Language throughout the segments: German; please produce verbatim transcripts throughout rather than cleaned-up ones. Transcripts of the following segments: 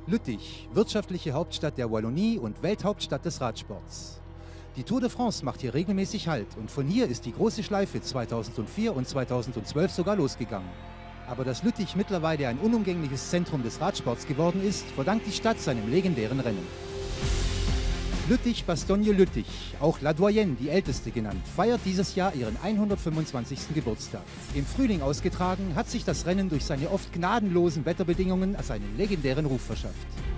Lüttich, wirtschaftliche Hauptstadt der Wallonie und Welthauptstadt des Radsports. Die Tour de France macht hier regelmäßig Halt und von hier ist die große Schleife zweitausendvier und zweitausendzwölf sogar losgegangen. Aber dass Lüttich mittlerweile ein unumgängliches Zentrum des Radsports geworden ist, verdankt die Stadt seinem legendären Rennen. Lüttich-Bastogne-Lüttich, auch La Doyenne, die älteste genannt, feiert dieses Jahr ihren hundertfünfundzwanzigsten Geburtstag. Im Frühling ausgetragen, hat sich das Rennen durch seine oft gnadenlosen Wetterbedingungen als einen legendären Ruf verschafft.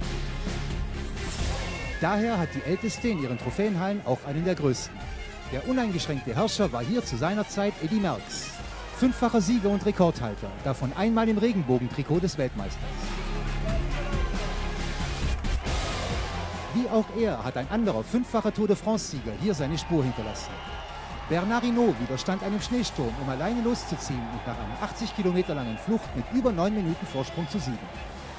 Daher hat die älteste in ihren Trophäenhallen auch einen der größten. Der uneingeschränkte Herrscher war hier zu seiner Zeit Eddy Merckx, fünffacher Sieger und Rekordhalter, davon einmal im Regenbogentrikot des Weltmeisters. Wie auch er hat ein anderer fünffacher Tour de France-Sieger hier seine Spur hinterlassen. Bernard Hinault widerstand einem Schneesturm, um alleine loszuziehen und nach einer achtzig Kilometer langen Flucht mit über neun Minuten Vorsprung zu siegen.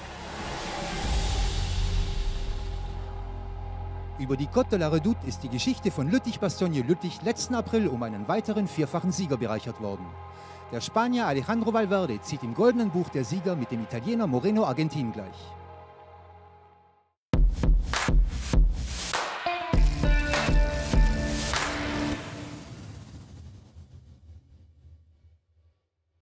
Über die Côte de la Redoute ist die Geschichte von Lüttich-Bastogne-Lüttich letzten April um einen weiteren vierfachen Sieger bereichert worden. Der Spanier Alejandro Valverde zieht im goldenen Buch der Sieger mit dem Italiener Moreno Argentin gleich.